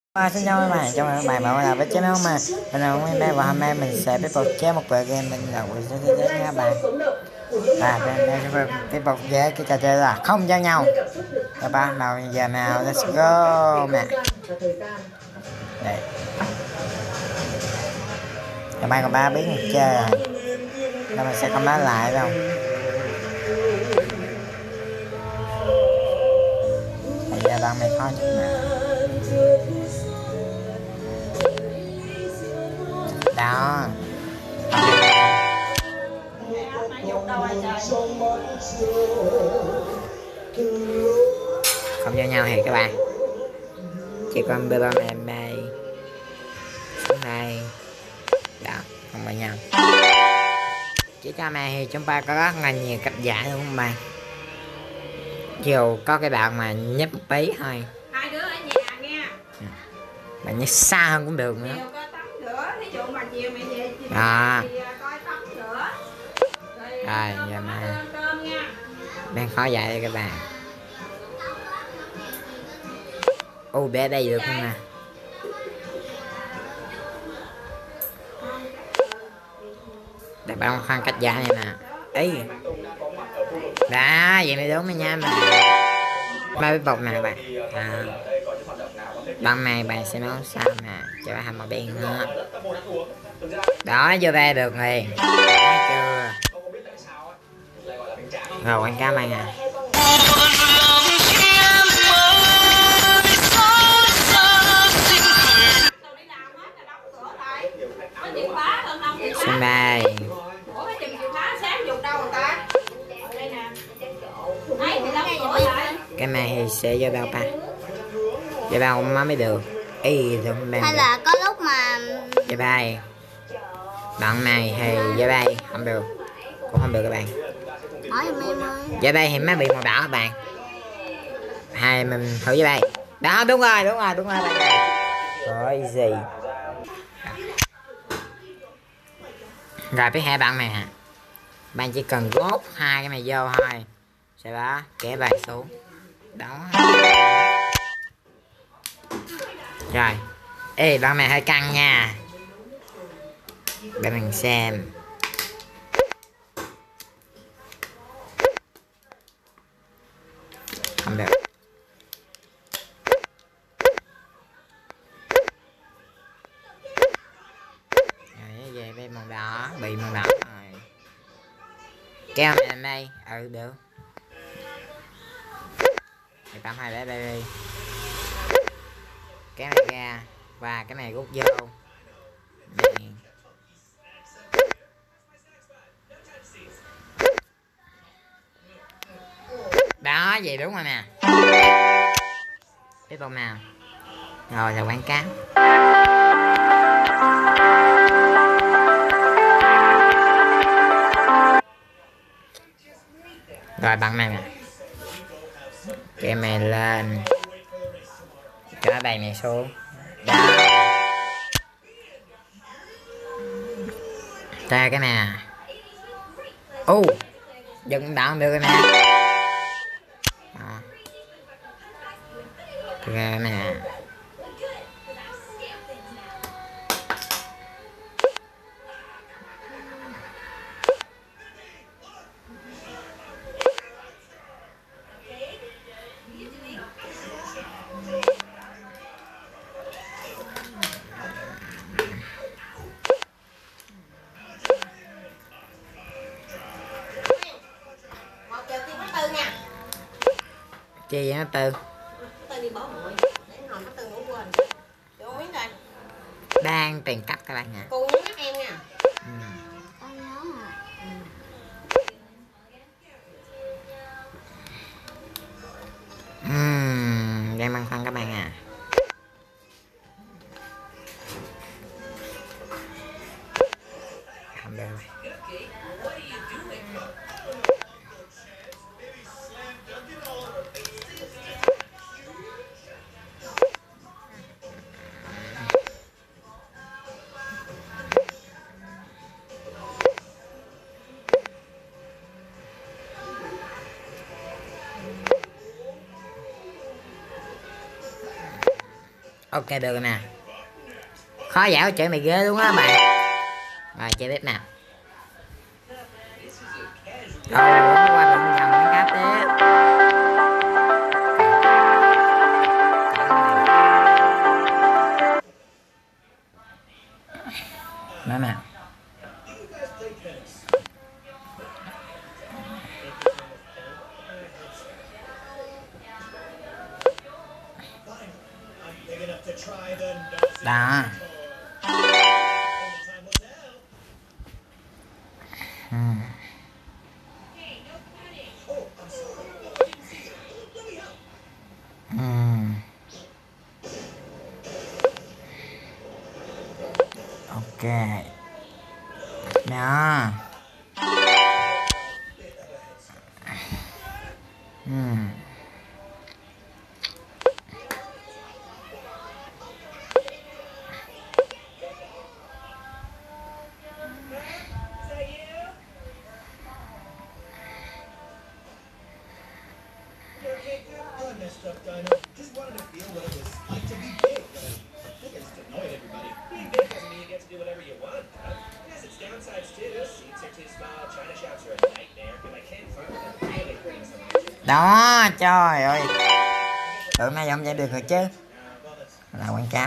Xin chào các bạn, chào mừng các bạn lại với channel mà mình là Nguyên đây, và hôm nay mình sẽ tiếp tục chơi một tựa game mình là Quỷ Số Thế nha các bạn. Đây chúng mình tiếp tục với cái trò chơi là không giao nhau. Các bạn nào giờ nào, let's go nè. Đây. Các bạn còn 3 biết mình chơi rồi. Nên mình sẽ không nói lại đâu. Bây giờ bạn mày khó chút nào. Đó. Không giao nhau thì các bạn chỉ còn bê ba mẹ mày xuống đây đó, không bao nhau. Chỉ cho mày thì chúng ta có rất là nhiều cách giải luôn các bạn, chiều có cái bạn mà nhấp một tí thôi, hai đứa ở nhà nghe, bạn nhấp xa hơn cũng được nữa. chiều coi tắm rửa, ví dụ mà chiều mày về thì coi tắm rửa rồi giờ mà cơm nha. đang khó dạy đây các bạn. Ô bé đây được không nè. Để bạn khoan cách dạy này nè. Ý đó vậy mới đúng rồi nha mà. Ba biết bột nè các bạn. Ban này bạn sẽ nấu sao nè cho bạn một đen nữa. Đó vô đây được rồi. Chưa. Rồi quảng cáo bạn à. Xin bài. Cái này thì sẽ vô đâu ta? Vô đâu má mới được. Ý không đang. Hay là có lúc mà vô đây. Đoạn này thì vô đây không được. Cũng không được các bạn. Vô đây thì má bị màu đỏ các bạn. Hai mình thử vô đây. Đó đúng rồi bạn ơi. Rồi gì? Rồi với hai bạn này hả? Bạn chỉ cần gót hai cái này vô thôi. Sau đó kéo bài xuống. Đó. Rồi. Ê bạn này hơi căng nha. Để mình xem. Không được. Rồi về bên màu đỏ. Bị màu đỏ rồi. Kéo này làm đây. Ừ được. Thì tạm hai để đây đi. Cái này ra. Và cái này rút vô. Này. Đó vậy đúng rồi nè. Tiếp tục nào. Rồi là quảng cáo. Rồi bằng này nè. Cái này lên. Cái bài này xuống. Đó. Ra cái nè. Dừng đảo được rồi nè. Ra nè. Chi vậy nó Tư? Đang tiền cắt các bạn nha. Cô nhắc em nha. Đang băn khoăn các bạn à. Không được rồi. Ok được rồi nè. Khó dạo chơi mày ghê luôn á bạn. Rồi chơi tiếp nào. Rồi qua đụng nhầm cái cáp tiếp. Nói nào. Đó. Ok. Đó. Đó, trời ơi. Tưởng nay không chạy được rồi chứ. Là quảng cáo.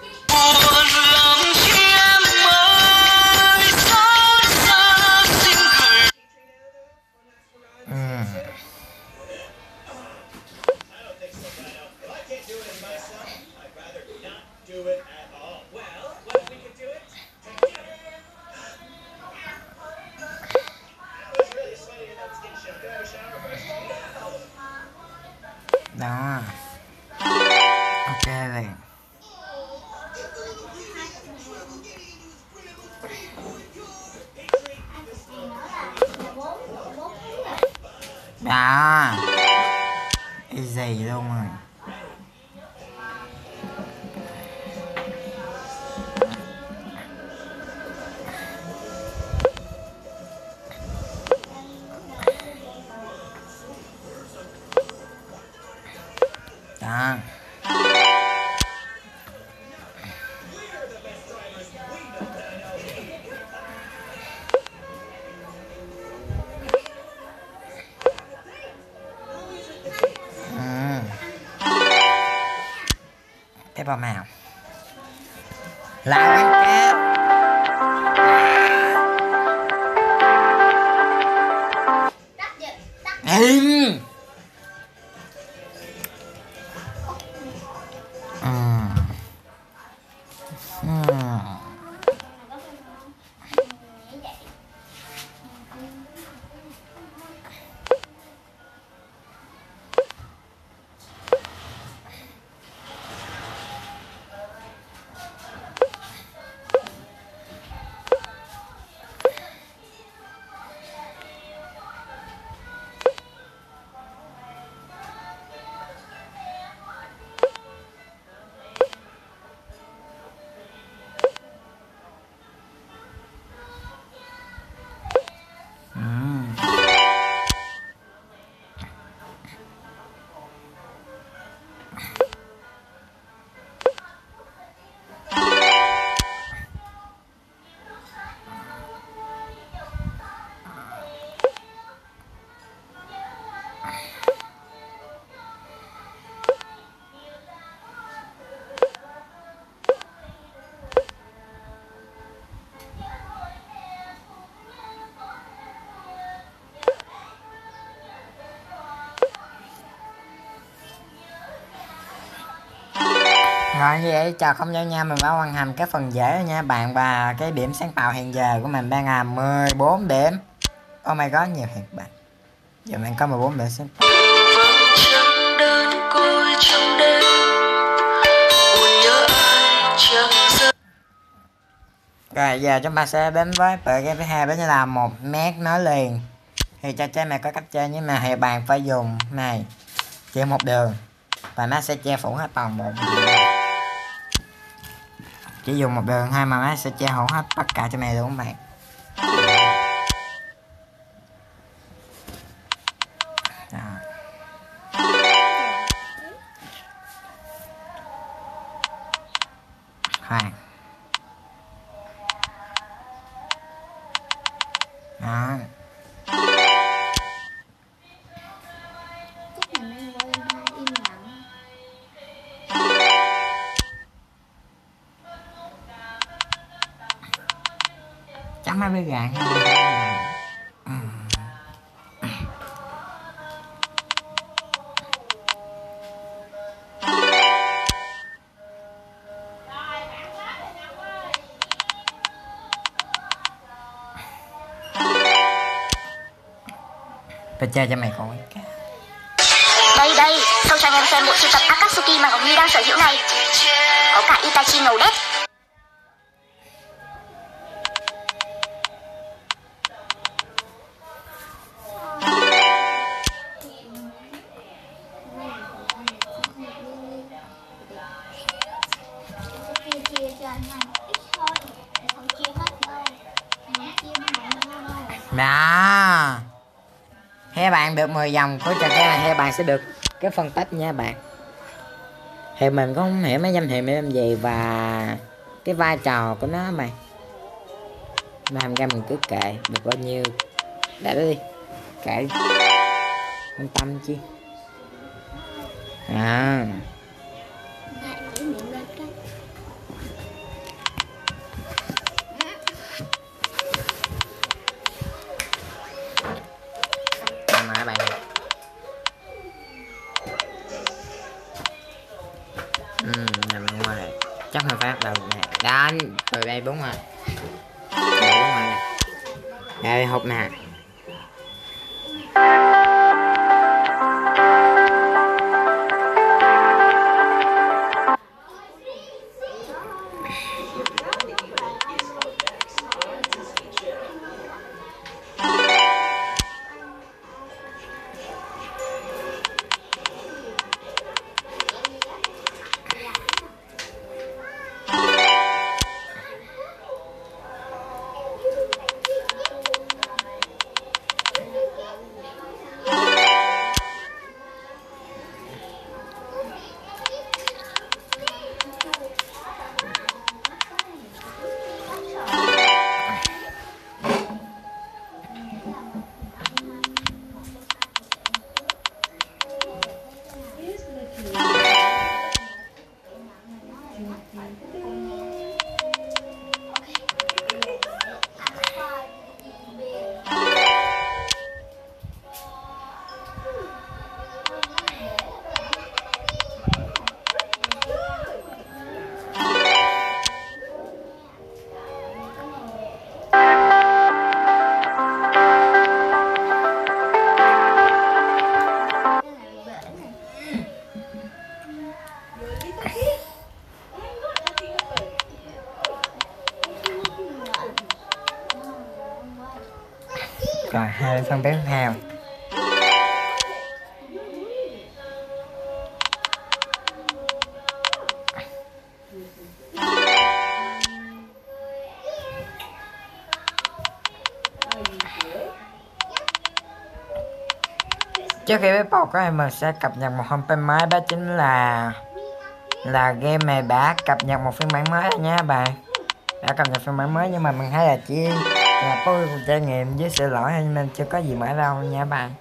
Đó. Ok rồi. Đó. Easy luôn rồi. Đó. Tiếp vào màu. Là quảng cáo. Im. Rồi như vậy chào không nhau nha, mình đã hoàn thành cái phần dễ nha bạn, và cái điểm sáng tạo hiện giờ của mình đang là 14 điểm. Oh my god, nhiều thiệt bạn. Giờ mình có 14 điểm sáng tạo. Rồi giờ chúng ta sẽ đến với tựa game thứ hai, đó chính là một mét nói liền. Thì cho chơi này có cách chơi, nhưng mà thì bạn phải dùng này chỉ một đường và nó sẽ che phủ hết toàn bộ. Chỉ dùng một đường thôi mà nó sẽ che phủ hết tất cả cho này luôn các bạn. Đó. Khoan. Đó. Chúc mừng anh Valentine im lặng. Chắc mấy bé gà phải chơi cho mày coi. Đây đây, show cho anh em xem bộ sưu tập Akatsuki mà Ngọc Nhi đang sở hữu này. Có cả Itachi ngầu đét. Chia cho anh ít thôi, không chia hết đâu. Chia Đó. Hai bạn được 10 vòng của trò chơi này, hai bạn sẽ được cái phân tích nha bạn. Thì mình cũng không hiểu mấy danh hiệu này làm gì và cái vai trò của nó mày. Làm ra mình cứ kệ, được bao nhiêu để đó đi, kệ, không tâm chi. À. Các bạn nằm ngoài chắc là phát đầu nè đó từ đây đúng rồi, đây đúng rồi nè, đây hộp nè. Rồi hai phân tiếp theo. Trước khi bắt đầu có mình sẽ cập nhật một homepage mới, đó chính là game này đã cập nhật một phiên bản mới rồi nha bạn. Đã cập nhật phiên bản mới nhưng mà mình thấy là chỉ là có cuộc trải nghiệm với sự lỗi nên chưa có gì mở đâu nha bạn.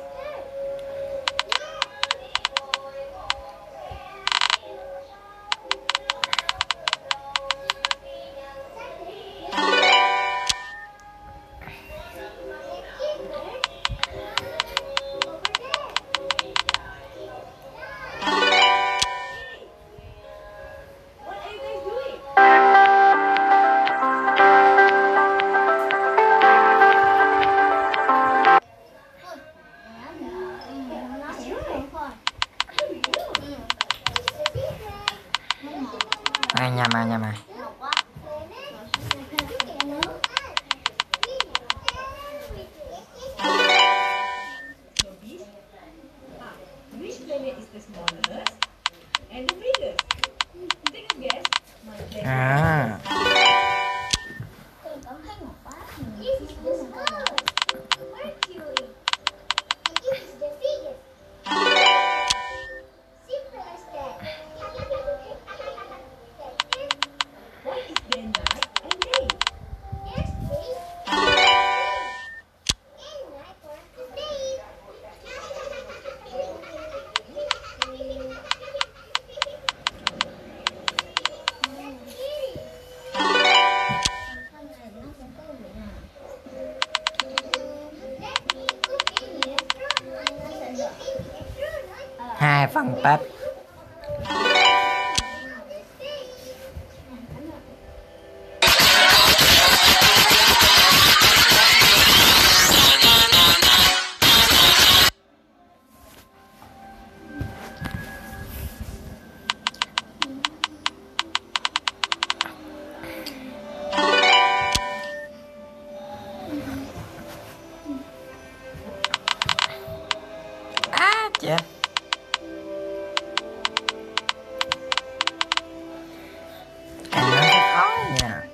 Nhà mày. À. Hai phân tích. Chết. Nó sẽ khó nha.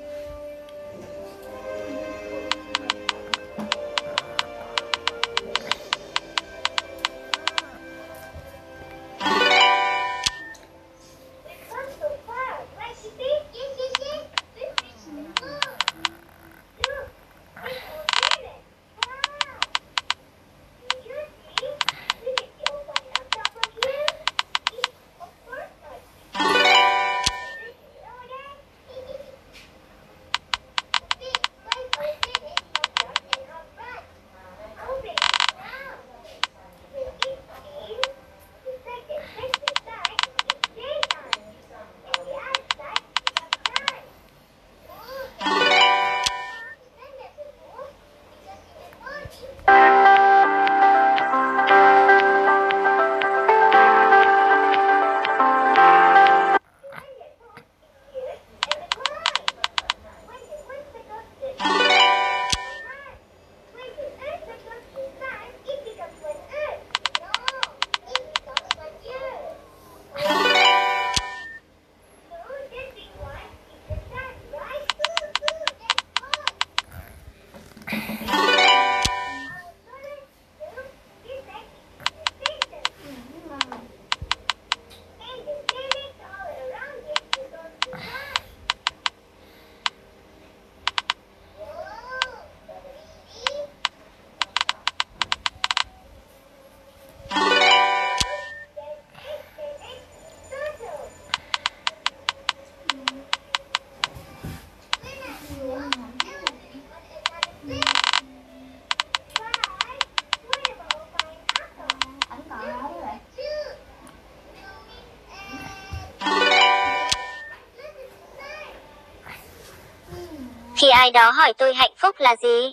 Khi ai đó hỏi tôi hạnh phúc là gì?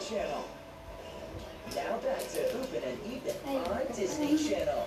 Channel. Now back to Hoopin' and Ethan on Disney Channel.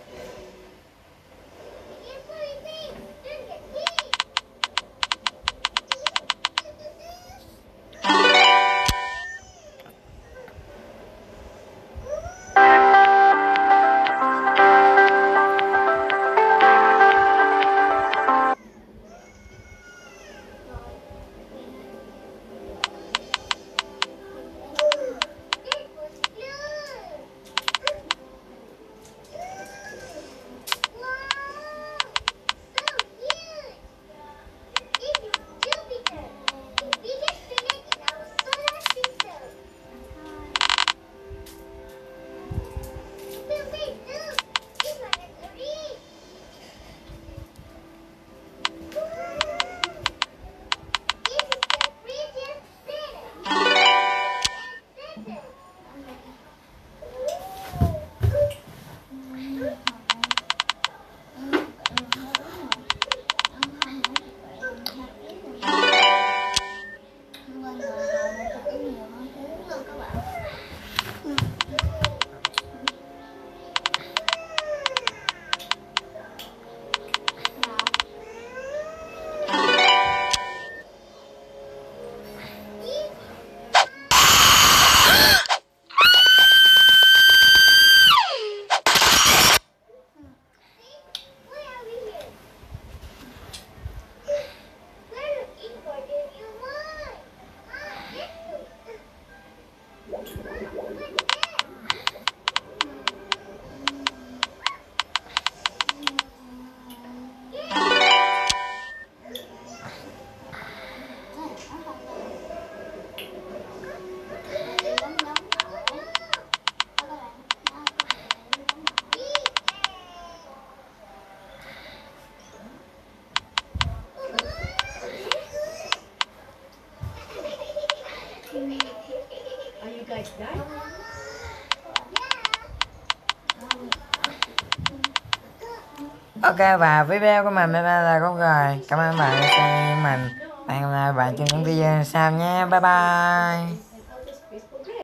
Ok, và video của mình đến đây là cũng rồi. Cảm ơn bạn đã xem mình. Hẹn gặp lại bạn trong những video sau nhé. Bye bye.